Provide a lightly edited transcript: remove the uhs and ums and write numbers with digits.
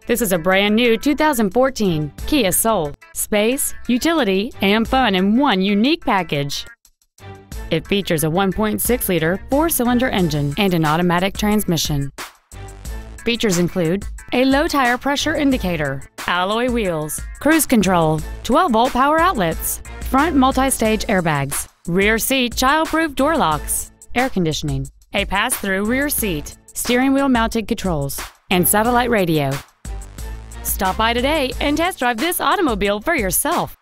This is a brand new 2014 Kia Soul. Space, utility, and fun in one unique package. It features a 1.6-liter four-cylinder engine and an automatic transmission. Features include a low tire pressure indicator, alloy wheels, cruise control, 12-volt power outlets, front multi-stage airbags, rear seat child-proof door locks, air conditioning, a pass-through rear seat, steering wheel mounted controls, and satellite radio. Stop by today and test drive this automobile for yourself.